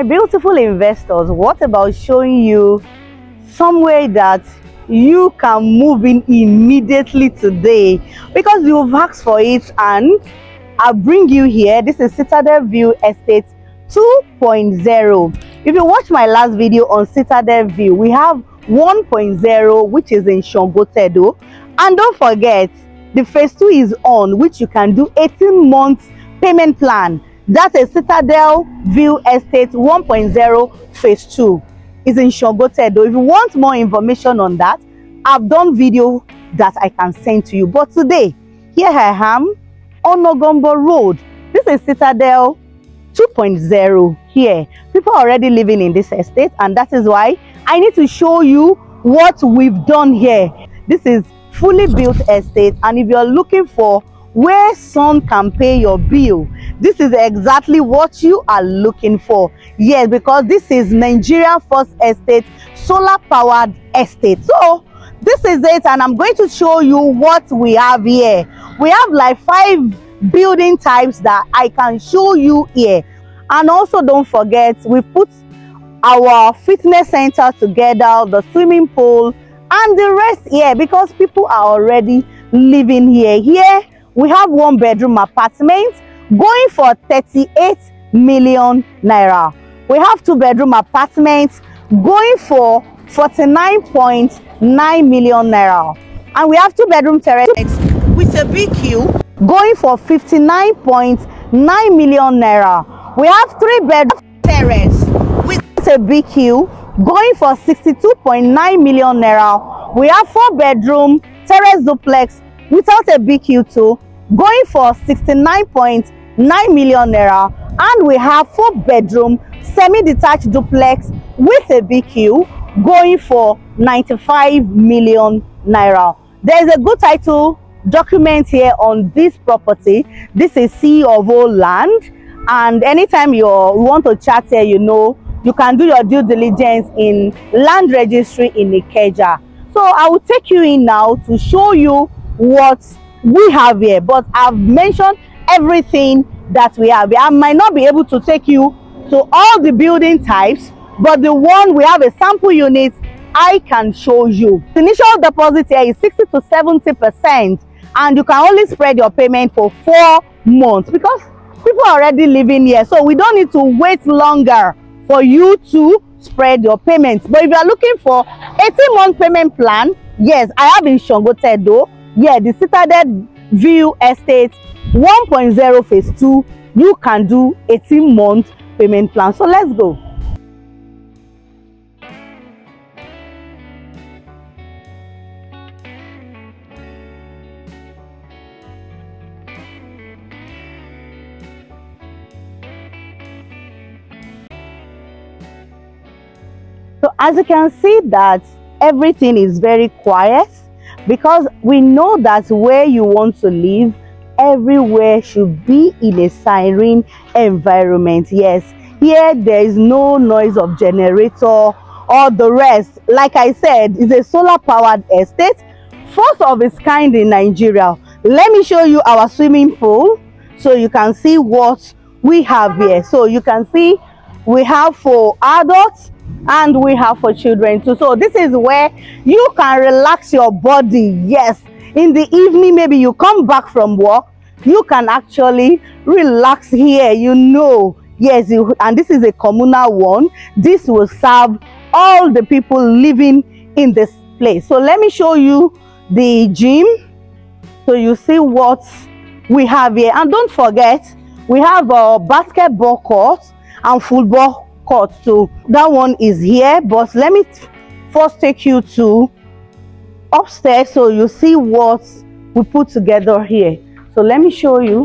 My beautiful investors, what about showing you somewhere that you can move in immediately today, because you've asked for it and I'll bring you here. This is Citadel View Estate 2.0. If you watch my last video on Citadel View, we have 1.0, which is in Shongotedo, and don't forget the phase 2 is on, which you can do 18 months payment plan. That's a Citadel View Estate 1.0 phase 2 is in Shongotedo. If you want more information on that, I've done video that I can send to you. But today, here I am on Ogombo Road. This is Citadel 2.0 here. People are already living in this estate, and that is why I need to show you what we've done here. This is fully built estate, and if you're looking for where son can pay your bill, this is exactly what you are looking for. Yes, because this is Nigeria first estate, solar powered estate. So this is it, and I'm going to show you what we have here. We have like 5 building types that I can show you here. And also don't forget, we put our fitness center together, the swimming pool and the rest here, because people are already living here. Here we have 1-bedroom apartment going for 38 million naira. We have 2-bedroom apartments going for 49.9 million naira, and we have 2-bedroom terrace with a BQ going for 59.9 million naira. We have 3-bedroom terrace with a BQ going for 62.9 million naira. We have 4-bedroom terrace duplex without a BQ too, going for 69.9 million naira, and we have 4-bedroom semi-detached duplex with a BQ going for 95 million naira. There is a good title document here on this property. This is C of O land, and anytime you want to chat here, you can do your due diligence in land registry in Ikeja. So I will take you in now to show you what we have here, but I've mentioned everything that we have. I might not be able to take you to all the building types, but the one we have a sample unit I can show you. The initial deposit here is 60 to 70%, and you can only spread your payment for 4 months because people are already living here, so we don't need to wait longer for you to spread your payments. But if you are looking for 18-month payment plan, yes, I have in Shongotedo. Yeah, the Citadel View Estate 1.0 phase 2, you can do 18-month payment plan. So let's go. So as you can see that everything is very quiet, because we know that where you want to live, everywhere should be in a serene environment. Yes, here there is no noise of generator or the rest. Like I said, it's a solar powered estate, first of its kind in Nigeria. Let me show you our swimming pool so you can see what we have here. So you can see we have for adults and we have for children too. So this is where you can relax your body. Yes, in the evening, maybe you come back from work, you can actually relax here, yes, and this is a communal one. This will serve all the people living in this place. So let me show you the gym so you see what we have here. And don't forget, we have a basketball court and football court, so that one is here. But let me first take you to upstairs so you see what we put together here. So let me show you.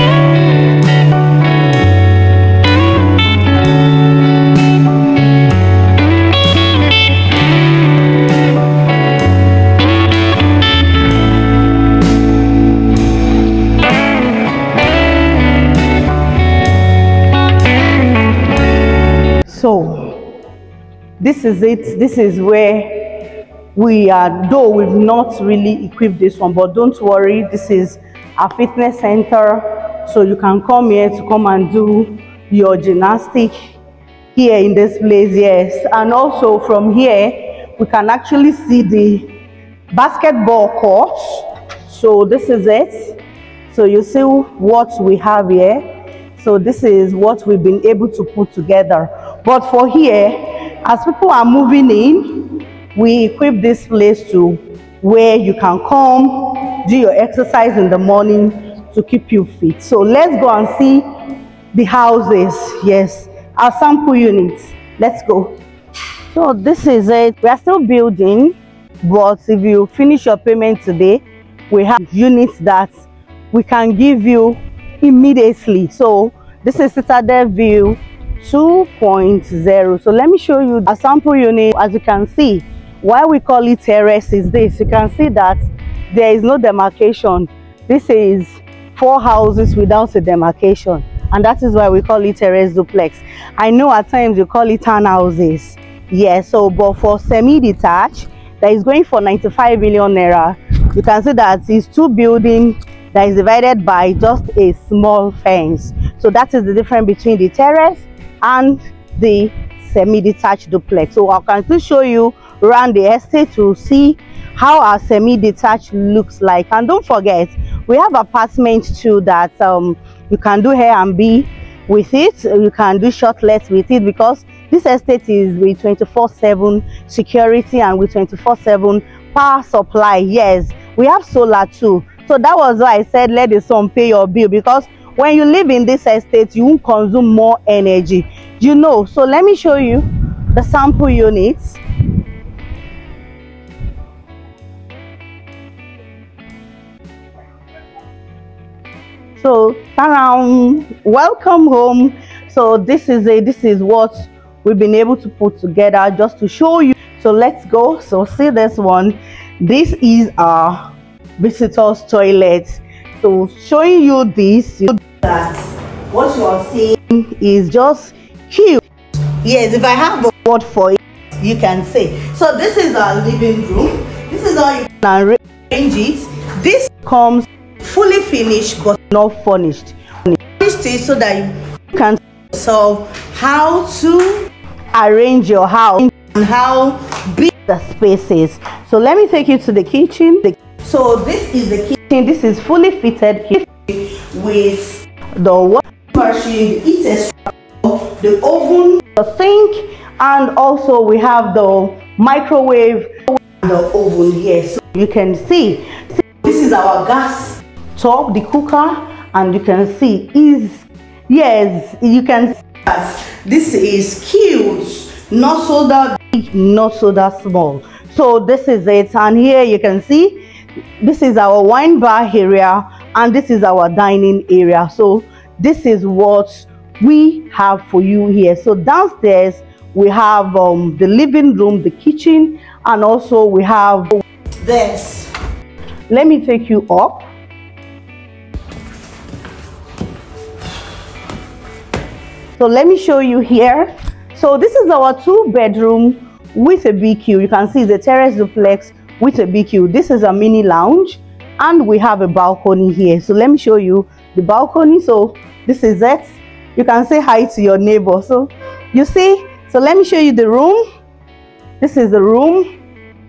So this is it. This is where we are, though we've not really equipped this one, but don't worry, this is a fitness center, so you can come here to come and do your gymnastic here in this place. Yes, and also from here we can actually see the basketball court. So this is it. So you see what we have here. So this is what we've been able to put together. But for here, as people are moving in, we equip this place to where you can come do your exercise in the morning to keep you fit. So let's go and see the houses. Yes, our sample units. Let's go. So this is it. We are still building, but if you finish your payment today, we have units that we can give you immediately. So this is Citadel View 2.0. So let me show you a sample unit. As you can see, why we call it terrace is this. You can see that there is no demarcation. This is 4 houses without a demarcation, and that is why we call it terrace duplex. I know at times you call it townhouses. Yes, so but for semi-detached that is going for 95 million naira, you can see that it's 2 buildings that is divided by just a small fence. So that is the difference between the terrace and the semi-detached duplex. So I can still show you around the estate to see how our semi-detached looks like. And don't forget, we have apartments too that you can do Airbnb with it. You can do shortlets with it, because this estate is with 24/7 security and with 24/7 power supply. Yes, we have solar too. So that was why I said let the sun pay your bill, because when you live in this estate, you won't consume more energy, you know. So let me show you the sample units. So around, welcome home. So this is what we've been able to put together just to show you. So let's go. So see this one. This is our visitors toilet. So showing you this, that what you are seeing is just cute. Yes, if I have a word for it, you can say. So this is our living room. This is how you can arrange it. This comes fully finished but not furnished. Furnished is so that you can solve how to arrange your house and how big the space is. So let me take you to the kitchen. So this is the kitchen. This is fully fitted kitchen with the washing machine, the heat extractor, the oven, the sink, and also we have the microwave and the oven here. So you can see this is our gas top, the cooker, and you can see yes, you can see that this is cute, not so that big, not so that small. So this is it, and here you can see this is our wine bar area and this is our dining area. So this is what we have for you here. So downstairs we have the living room, the kitchen, and also we have this. Let me take you up. So let me show you here. So this is our 2-bedroom with a BQ. You can see the terrace duplex with a BQ. This is a mini lounge and we have a balcony here. So let me show you the balcony. So this is it. You can say hi to your neighbor. So you see, so let me show you the room. This is the room.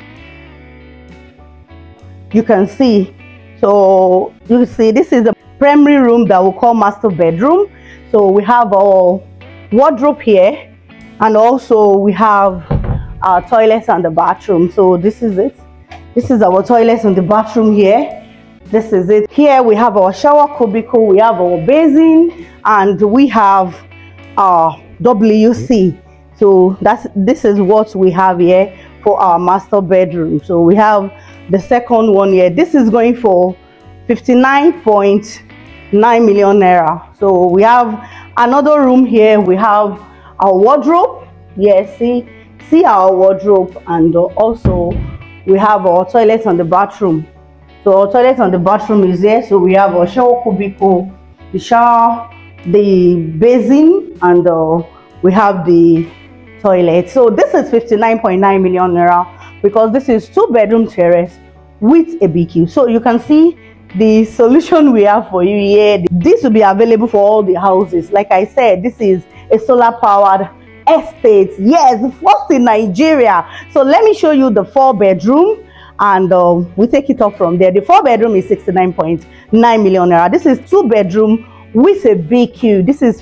You can see. So you see this is the primary room that we call master bedroom. So we have our wardrobe here, and also we have our toilets and the bathroom. So this is it. This is our toilets and the bathroom here. This is it. Here we have our shower cubicle, we have our basin, and we have our WC. So this is what we have here for our master bedroom. So we have the second one here. This is going for 59.9 million naira. So we have another room here. We have our wardrobe. Yes, see our wardrobe, and also we have our toilet and the bathroom. So our toilet and the bathroom is there. So we have our shower cubicle, the shower, the basin, and we have the toilet. So this is 59.9 million naira because this is 2-bedroom terrace with a BQ. So you can see the solution we have for you here. This will be available for all the houses. Like I said, this is a solar powered estate. Yes, first in Nigeria. So let me show you the 4-bedroom, and we take it up from there. The 4-bedroom is 69.9 million naira. This is 2-bedroom with a BQ. This is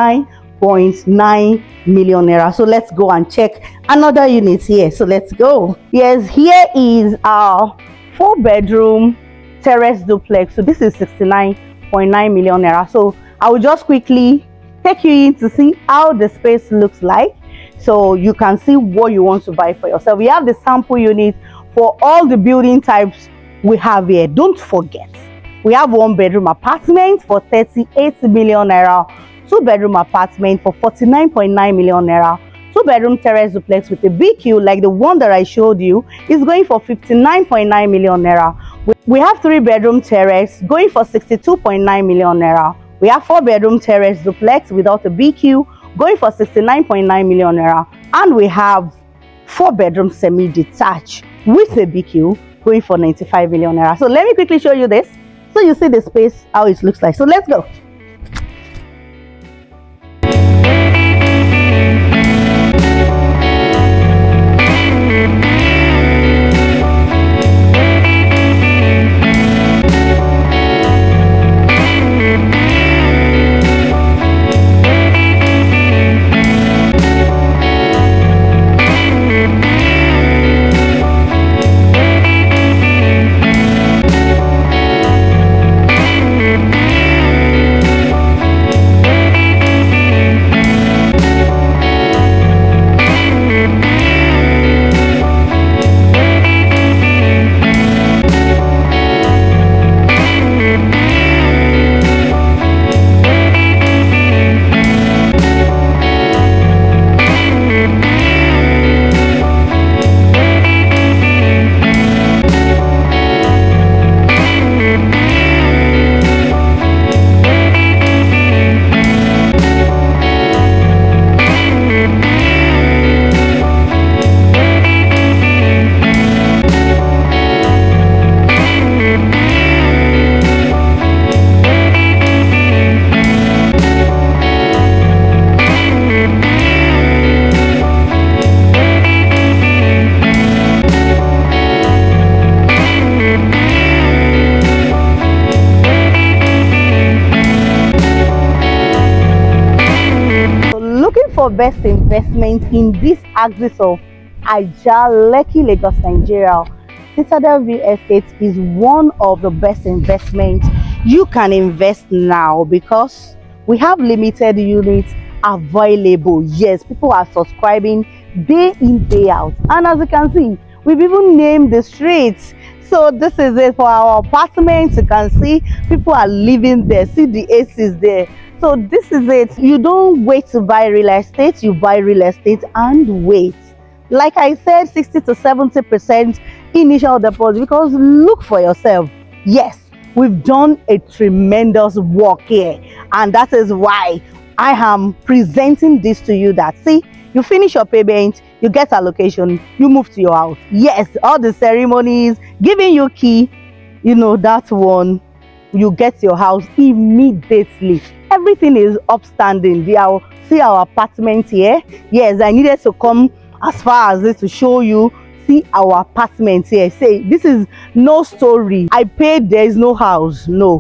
59.9 million naira. So let's go and check another unit here. So let's go. Yes, here is our 4-bedroom terrace duplex. So this is 69.9 million naira. So I will just quickly take you in to see how the space looks like, so you can see what you want to buy for yourself. We have the sample unit for all the building types we have here. Don't forget, we have 1-bedroom apartment for 38 million naira, 2-bedroom apartment for 49.9 million naira, 2-bedroom terrace duplex with a BQ like the one that I showed you is going for 59.9 million naira. We have 3-bedroom terrace going for 62.9 million naira. We have 4-bedroom terrace duplex without a BQ going for 69.9 million naira. And we have 4-bedroom semi-detached with a BQ going for 95 million naira. So let me quickly show you this, so you see the space, how it looks like. So let's go. For best investment in this axis of Ajah Lekki, Lagos, Nigeria, Citadel Views Estate is one of the best investments you can invest now, because we have limited units available. Yes, people are subscribing day in, day out, and as you can see, we've even named the streets. So this is it for our apartments. You can see people are living there. See the ACs there. So this is it. You don't wait to buy real estate, you buy real estate and wait. Like I said, 60 to 70% initial deposit, because look for yourself. Yes, we've done a tremendous work here, and that is why I am presenting this to you. That see, you finish your payment, you get allocation, you move to your house. Yes, all the ceremonies, giving you key, you know, that one, you get your house immediately. Everything is upstanding. See our apartment here. Yes, I needed to come as far as this to show you. See our apartment here. Say this is no story. I paid, there is no house, no.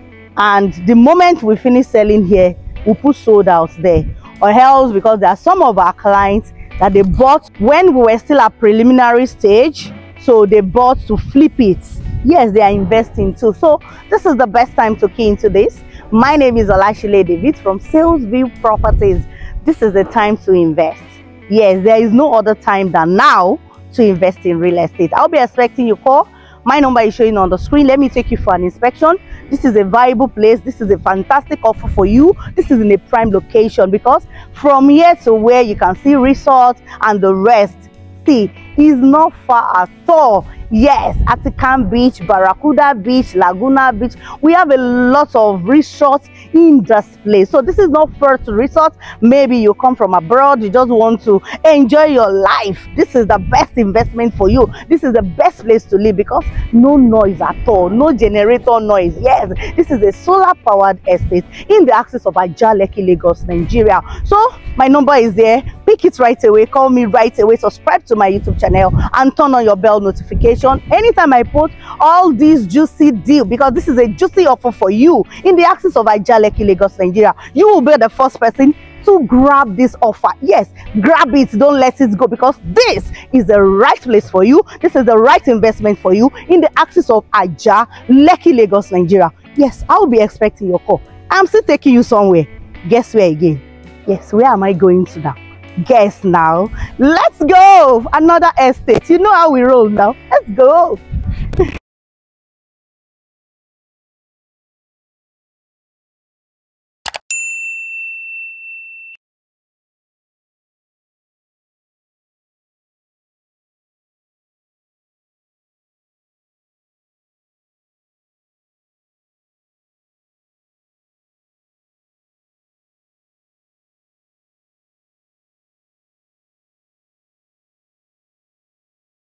And the moment we finish selling here, we put sold out there, or else, because there are some of our clients that they bought when we were still at preliminary stage, so they bought to flip it. Yes, they are investing too. So this is the best time to key into this. My name is Ajah Lekki from Salesville Properties. This is the time to invest. Yes, there is no other time than now to invest in real estate. I'll be expecting your call. My number is showing on the screen. Let me take you for an inspection. This is a viable place. This is a fantastic offer for you. This is in a prime location, because from here to where you can see resorts and the rest, see, is not far at all. Yes, Atikan Beach, Barracuda Beach, Laguna Beach. We have a lot of resorts in this place. So this is not first resort. Maybe you come from abroad, you just want to enjoy your life. This is the best investment for you. This is the best place to live because no noise at all, no generator noise. Yes, this is a solar powered estate in the axis of Ajah Lekki, Lagos, Nigeria. So my number is there. Pick it right away, call me right away, subscribe to my YouTube channel and turn on your bell notification anytime I post all these juicy deal, because this is a juicy offer for you in the axis of Ajah Lekki, Lagos, Nigeria. You will be the first person to grab this offer. Yes, grab it, don't let it go, because this is the right place for you. This is the right investment for you in the axis of Ajah Lekki, Lagos, Nigeria. Yes, I will be expecting your call. I'm still taking you somewhere. Guess where again? Yes, where am I going to now? Guess now. Let's go. Another estate. You know how we roll now. Let's go.